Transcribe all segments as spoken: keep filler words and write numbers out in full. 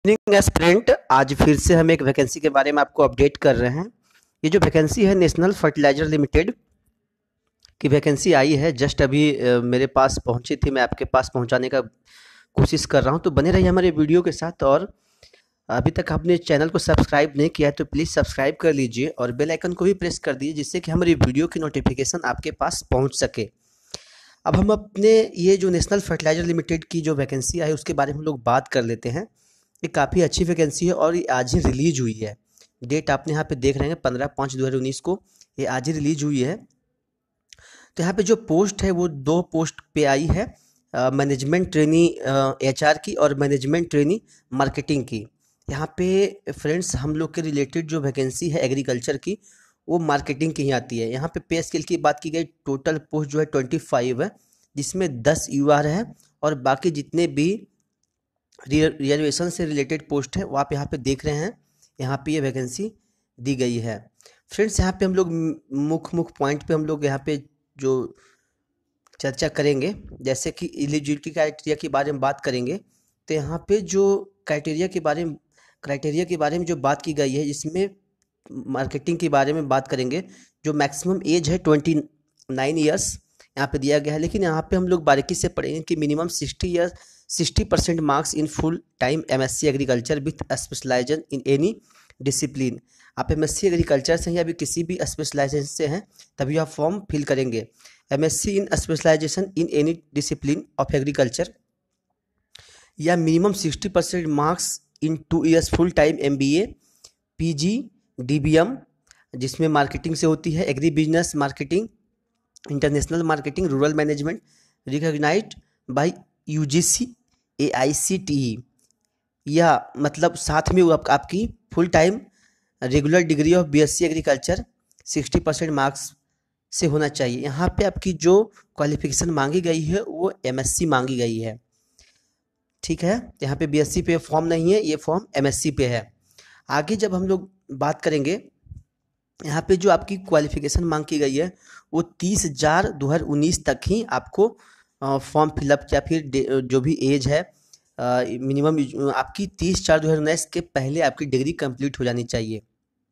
Evening aspirant, आज फिर से हम एक वैकेंसी के बारे में आपको अपडेट कर रहे हैं। ये जो वैकेंसी है नेशनल फर्टिलाइजर लिमिटेड की वैकेंसी आई है, जस्ट अभी अ, मेरे पास पहुंची थी, मैं आपके पास पहुंचाने का कोशिश कर रहा हूं। तो बने रहिए हमारे वीडियो के साथ, और अभी तक आपने चैनल को सब्सक्राइब नहीं किया है तो प्लीज़ सब्सक्राइब कर लीजिए और बेल आइकन को भी प्रेस कर दीजिए, जिससे कि हमारी वीडियो की नोटिफिकेशन आपके पास पहुँच सके। अब हम अपने ये जो नेशनल फर्टिलाइजर लिमिटेड की जो वैकेंसी आई उसके बारे में हम लोग बात कर लेते हैं। ये काफ़ी अच्छी वैकेंसी है और ये आज ही रिलीज हुई है। डेट आपने यहाँ पे देख रहे हैं पंद्रह पाँच दो हज़ार उन्नीस को ये आज ही रिलीज हुई है। तो यहाँ पे जो पोस्ट है वो दो पोस्ट पे आई है, मैनेजमेंट ट्रेनी एचआर की और मैनेजमेंट ट्रेनी मार्केटिंग की। यहाँ पे फ्रेंड्स हम लोग के रिलेटेड जो वैकेंसी है एग्रीकल्चर की वो मार्केटिंग की ही आती है। यहाँ पे पे स्केल की बात की गई, टोटल पोस्ट जो है ट्वेंटी फाइव है, जिसमें दस यू आर है और बाकी जितने भी रिजर्वेशन से रिलेटेड पोस्ट है वो आप यहाँ पे देख रहे हैं। यहाँ पे ये वैकेंसी दी गई है। फ्रेंड्स यहाँ पे हम लोग मुख्य मुख्य पॉइंट पे हम लोग यहाँ पे जो चर्चा करेंगे, जैसे कि एलिजिबिलिटी क्राइटेरिया के बारे में बात करेंगे। तो यहाँ पे जो क्राइटेरिया के बारे में क्राइटेरिया के बारे में जो बात की गई है, इसमें मार्केटिंग के बारे में बात करेंगे। जो मैक्सिमम एज है ट्वेंटी नाइन ईयर्स यहाँ पे दिया गया है, लेकिन यहाँ पे हम लोग बारीकी से पढ़ेंगे कि minimum sixty years sixty percent marks in full time MSc agriculture with specialisation in any discipline. आप एमएससी एग्रीकल्चर से या भी किसी भी स्पेशलाइजेशन से हैं तभी आप फॉर्म फिल करेंगे। MSc in specialisation in any discipline of agriculture, या minimum sixty percent marks in two years full time MBA PG DBM, जिसमें मार्केटिंग से होती है, agri business marketing, international marketing, rural management, recognised by UGC AICTE, या मतलब साथ में आप, आपकी full time regular degree of BSc agriculture sixty percent marks से होना चाहिए। यहाँ पे आपकी जो क्वालिफिकेशन मांगी गई है वो एमएससी मांगी गई है, ठीक है। यहाँ पे बीएससी पे फॉर्म नहीं है, ये फॉर्म एमएससी पे है। आगे जब हम लोग बात करेंगे, यहाँ पे जो आपकी क्वालिफिकेशन मांग की गई है वो तीस हजार दो हज़ार उन्नीस तक ही आपको फॉर्म फिलअप या फिर जो भी एज है मिनिमम आपकी तीस चार दो हज़ार उन्नीस के पहले आपकी डिग्री कंप्लीट हो जानी चाहिए।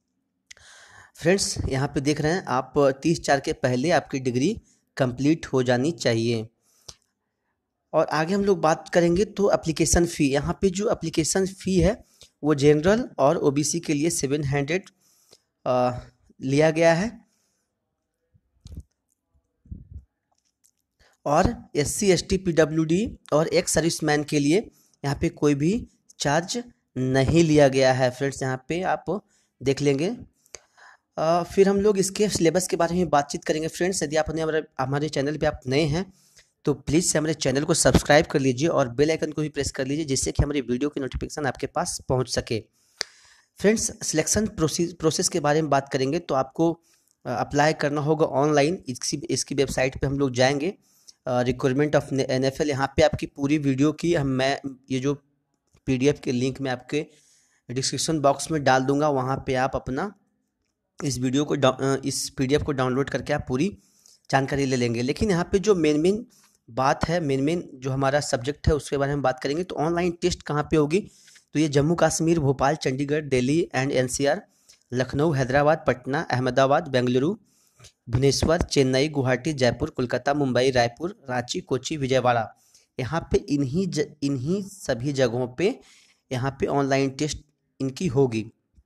फ्रेंड्स यहाँ पे देख रहे हैं आप, तीस चार के पहले आपकी डिग्री कंप्लीट हो जानी चाहिए। और आगे हम लोग बात करेंगे तो एप्लीकेशन फ़ी, यहाँ पे जो एप्लीकेशन फ़ी है वो जनरल और ओबीसी के लिए सेवन हंड्रेड लिया गया है, और S C S T P W D और एक्स सर्विसमैन के लिए यहाँ पे कोई भी चार्ज नहीं लिया गया है। फ्रेंड्स यहाँ पे आप देख लेंगे। आ, फिर हम लोग इसके सिलेबस के बारे में बातचीत करेंगे। फ्रेंड्स यदि आपने हमारे हमारे चैनल पे आप नए हैं तो प्लीज़ हमारे चैनल को सब्सक्राइब कर लीजिए और बेल आइकन को भी प्रेस कर लीजिए, जिससे कि हमारी वीडियो की नोटिफिकेशन आपके पास पहुँच सके। फ्रेंड्स सिलेक्शन प्रोसेस प्रोसेस के बारे में बात करेंगे तो आपको अप्लाई करना होगा ऑनलाइन। इसकी इसकी वेबसाइट पे हम लोग जाएंगे, रिक्वायरमेंट ऑफ एनएफएल, यहाँ पे आपकी पूरी वीडियो की हम मैं ये जो पीडीएफ के लिंक मैं आपके डिस्क्रिप्शन बॉक्स में डाल दूंगा, वहाँ पे आप अपना इस वीडियो को इस पीडीएफ को डाउनलोड करके आप पूरी जानकारी ले लेंगे। लेकिन यहाँ पे जो मेन मेन बात है, मेन मेन जो हमारा सब्जेक्ट है उसके बारे में बात करेंगे। तो ऑनलाइन टेस्ट कहाँ पे होगी, तो ये जम्मू कश्मीर, भोपाल, चंडीगढ़, दिल्ली एंड एनसीआर, लखनऊ, हैदराबाद, पटना, अहमदाबाद, बेंगलुरु, भुवनेश्वर, चेन्नई, गुवाहाटी, जयपुर, कोलकाता, मुंबई, रायपुर, रांची, कोची, विजयवाड़ा, यहाँ पे इन्हीं ज, इन्हीं सभी जगहों पे यहाँ पे ऑनलाइन टेस्ट इनकी होगी।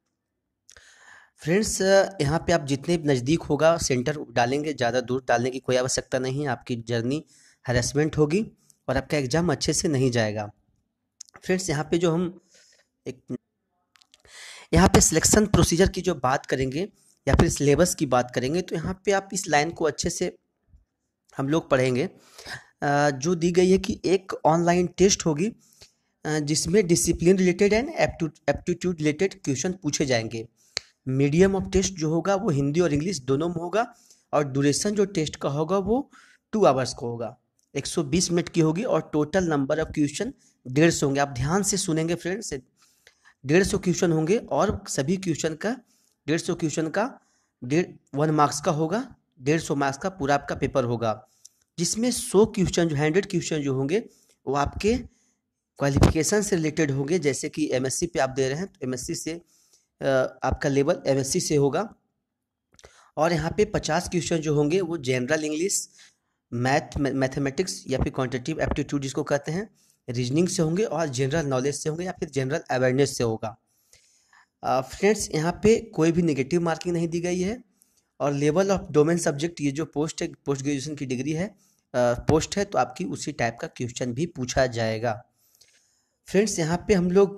फ्रेंड्स यहाँ पे आप जितने नज़दीक होगा सेंटर डालेंगे, ज़्यादा दूर डालने की कोई आवश्यकता नहीं है। आपकी जर्नी हैरेसमेंट होगी और आपका एग्ज़ाम अच्छे से नहीं जाएगा। फ्रेंड्स यहाँ पे जो हम एक यहाँ पे सिलेक्शन प्रोसीजर की जो बात करेंगे या फिर सिलेबस की बात करेंगे, तो यहाँ पे आप इस लाइन को अच्छे से हम लोग पढ़ेंगे। जो दी गई है कि एक ऑनलाइन टेस्ट होगी जिसमें discipline related and aptitude related question पूछे जाएंगे। मीडियम ऑफ टेस्ट जो होगा वो हिंदी और इंग्लिश दोनों में होगा, और ड्यूरेशन जो टेस्ट का होगा वो टू आवर्स का होगा, एक सौ बीस मिनट की होगी, और टोटल नंबर ऑफ क्वेश्चन डेढ़ सौ होंगे। आप ध्यान से सुनेंगे फ्रेंड्स, डेढ़ सौ क्वेश्चन होंगे और सभी क्वेश्चन का डेढ़ सौ क्वेश्चन का डेढ़ वन मार्क्स का होगा, डेढ़ सौ मार्क्स का पूरा आपका पेपर होगा, जिसमें सौ क्वेश्चन जो हंड्रेड क्वेश्चन जो होंगे वो आपके क्वालिफिकेशन से रिलेटेड होंगे, जैसे कि एमएससी पे आप दे रहे हैं तो एमएससी से आ, आपका लेवल एमएससी से होगा। और यहाँ पे पचास क्वेश्चन जो होंगे वो जनरल इंग्लिश, मैथ मैथमेटिक्स या फिर क्वांटिटेटिव एप्टीट्यूड जिसको कहते हैं, रीजनिंग से होंगे और जनरल नॉलेज से होंगे या फिर जनरल अवेयरनेस से होगा। फ्रेंड्स uh, यहाँ पे कोई भी नेगेटिव मार्किंग नहीं दी गई है। और लेवल ऑफ डोमेन सब्जेक्ट, ये जो पोस्ट है, पोस्ट ग्रेजुएशन की डिग्री है, पोस्ट uh, है, तो आपकी उसी टाइप का क्वेश्चन भी पूछा जाएगा। फ्रेंड्स यहाँ पे हम लोग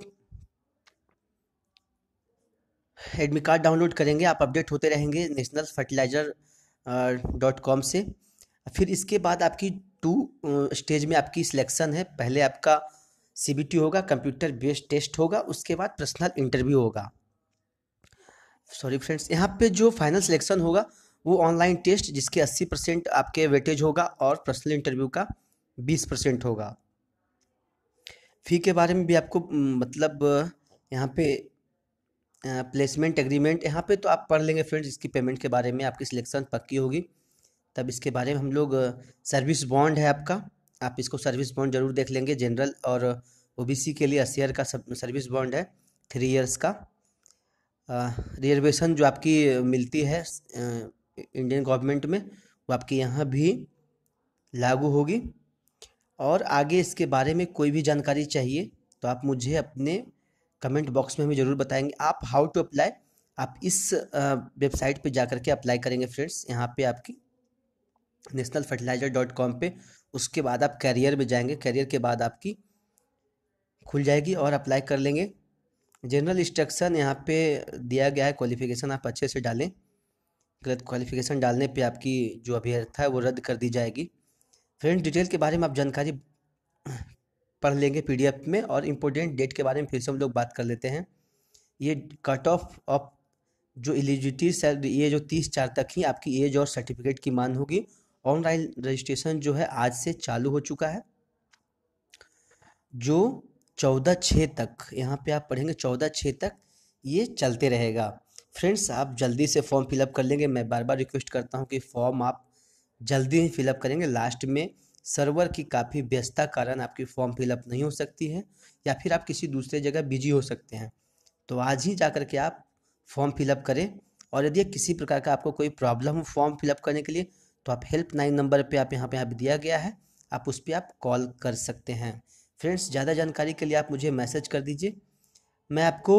एडमिट कार्ड डाउनलोड करेंगे, आप अपडेट होते रहेंगे नेशनल फर्टिलाइजर डॉट कॉम से। फिर इसके बाद आपकी टू स्टेज में आपकी सिलेक्शन है। पहले आपका सीबीटी होगा, कंप्यूटर बेस्ड टेस्ट होगा, उसके बाद पर्सनल इंटरव्यू होगा। सॉरी फ्रेंड्स, यहाँ पे जो फाइनल सिलेक्शन होगा वो ऑनलाइन टेस्ट जिसके अस्सी परसेंट आपके वेटेज होगा और पर्सनल इंटरव्यू का बीस परसेंट होगा। फी के बारे में भी आपको मतलब यहाँ पे प्लेसमेंट एग्रीमेंट यहाँ पे तो आप पढ़ लेंगे फ्रेंड्स, इसकी पेमेंट के बारे में, आपकी सिलेक्शन पक्की होगी तब इसके बारे में हम लोग। सर्विस बॉन्ड है आपका, आप इसको सर्विस बॉन्ड जरूर देख लेंगे। जनरल और ओबीसी के लिए अस्सी ईयर का सर्विस बॉन्ड है, थ्री इयर्स का। रिजर्वेशन जो आपकी मिलती है इंडियन गवर्नमेंट में वो आपकी यहाँ भी लागू होगी। और आगे इसके बारे में कोई भी जानकारी चाहिए तो आप मुझे अपने कमेंट बॉक्स में हमें ज़रूर बताएंगे। आप हाउ टू अप्लाई, आप इस वेबसाइट पे जा करके अप्लाई करेंगे फ्रेंड्स, यहाँ पे आपकी नेशनल फर्टिलाइजर डॉट कॉम पे। उसके बाद आप कैरियर में जाएंगे, कैरियर के बाद आपकी खुल जाएगी और अप्लाई कर लेंगे। जनरल इंस्ट्रक्शन यहाँ पे दिया गया है, क्वालिफिकेशन आप अच्छे से डालें, गलत क्वालिफिकेशन डालने पे आपकी जो अभ्यर्थता है वो रद्द कर दी जाएगी। फ्रेंड्स डिटेल के बारे में आप जानकारी पढ़ लेंगे पीडीएफ में। और इम्पोर्टेंट डेट के बारे में फिर से हम लोग बात कर लेते हैं। ये कट ऑफ ऑफ जो एलिजिबिलिटी, ये जो तीस चार तक ही आपकी एज और सर्टिफिकेट की मांग होगी। ऑनलाइन रजिस्ट्रेशन जो है आज से चालू हो चुका है, जो चौदह छः तक, यहाँ पे आप पढ़ेंगे चौदह छः तक ये चलते रहेगा। फ्रेंड्स आप जल्दी से फॉर्म फिलअप कर लेंगे। मैं बार बार रिक्वेस्ट करता हूँ कि फॉर्म आप जल्दी ही फिलअप करेंगे। लास्ट में सर्वर की काफ़ी व्यस्तता कारण आपकी फॉर्म फिलअप नहीं हो सकती है, या फिर आप किसी दूसरे जगह बिजी हो सकते हैं। तो आज ही जा कर के आप फॉर्म फिलअप करें। और यदि किसी प्रकार का आपको कोई प्रॉब्लम हो फॉर्म फिलअप करने के लिए तो आप हेल्प नाइन नंबर पे आप यहाँ पे आप दिया गया है, आप उस पर आप कॉल कर सकते हैं। फ्रेंड्स ज़्यादा जानकारी के लिए आप मुझे मैसेज कर दीजिए। मैं आपको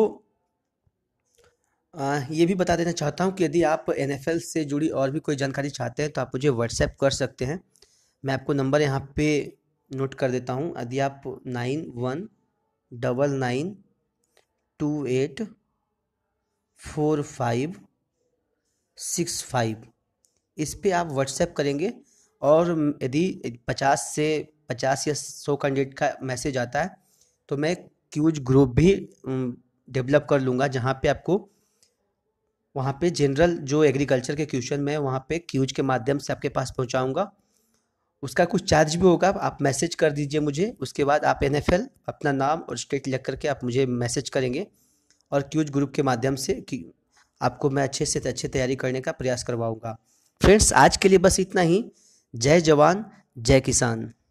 आ, ये भी बता देना चाहता हूँ कि यदि आप एनएफएल से जुड़ी और भी कोई जानकारी चाहते हैं तो आप मुझे व्हाट्सएप कर सकते हैं। मैं आपको नंबर यहाँ पे नोट कर देता हूँ। यदि आप nine one double nine two eight four five six five इस पे आप व्हाट्सएप करेंगे, और यदि पचास से पचास या सौ कैंडिडेट का मैसेज आता है तो मैं क्यूज ग्रुप भी डेवलप कर लूँगा, जहाँ पे आपको वहाँ पे जनरल जो एग्रीकल्चर के क्वेश्चन में वहाँ पे क्यूज के माध्यम से आपके पास पहुँचाऊँगा। उसका कुछ चार्ज भी होगा, आप मैसेज कर दीजिए मुझे। उसके बाद आप एनएफएल अपना नाम और स्टेट लिख करके आप मुझे मैसेज करेंगे, और क्यूज ग्रुप के माध्यम से कि आपको मैं अच्छे से अच्छे तैयारी करने का प्रयास करवाऊँगा। फ्रेंड्स आज के लिए बस इतना ही। जय जवान जय किसान।